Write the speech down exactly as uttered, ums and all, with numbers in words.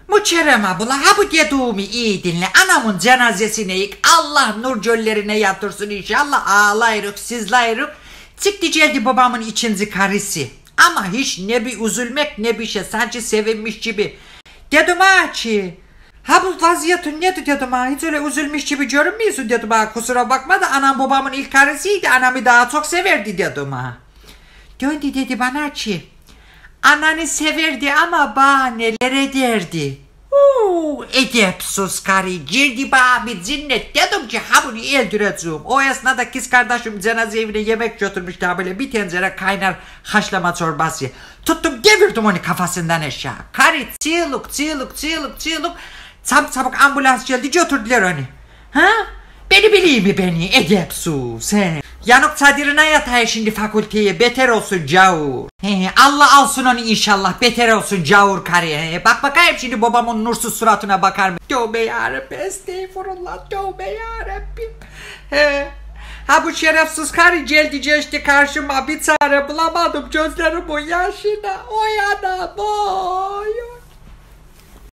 Muçerem abla, ha bu dediğimi iyi dinle. Anamın cenazesine yık. Allah nur göllerine yatırsın inşallah. Ağlayırık, sizlayırık. Çıktı geldi babamın ikinci karısı. Ama hiç ne bir üzülmek ne bir şey. Sadece sevinmiş gibi. Dedim ha ki. Ha bu vaziyetin nedir dedim ha. Hiç öyle üzülmüş gibi görünmüyorsun dedim ha. Kusura bakma da anam babamın ilk karısıydı. Anamı daha çok severdi dedim ha. Döndü dedi bana ki. Ananı severdi ama bana neler ederdi. Uuu edepsiz karı. Girdi bana bir cinnet. Dedim ki ha bunu öldüreceğim. O esnada kız kardeşim cenaze evine yemek götürmüştü ha böyle bir tencere kaynar haşlama çorbası. Tuttum devirdim onu kafasından aşağı. Karı çığlık çığlık çığlık çığlık. Çabuk çabuk ambulans geldi götürdüler onu. Ha? Beni bileyim mi beni edepsiz he. Yanık çadırına yatay şimdi fakülteye beter olsun cavur. He, Allah alsın onu inşallah beter olsun cavur karı. He, bak bakayım şimdi babamın nursuz suratına bakar mı? Tövbe yarabbim estağfurullah tövbe yarabbim. He. Ha bu şerefsiz karı geldi geçti karşıma bir çare bulamadım gözlerimin yaşına. Oy anam oy.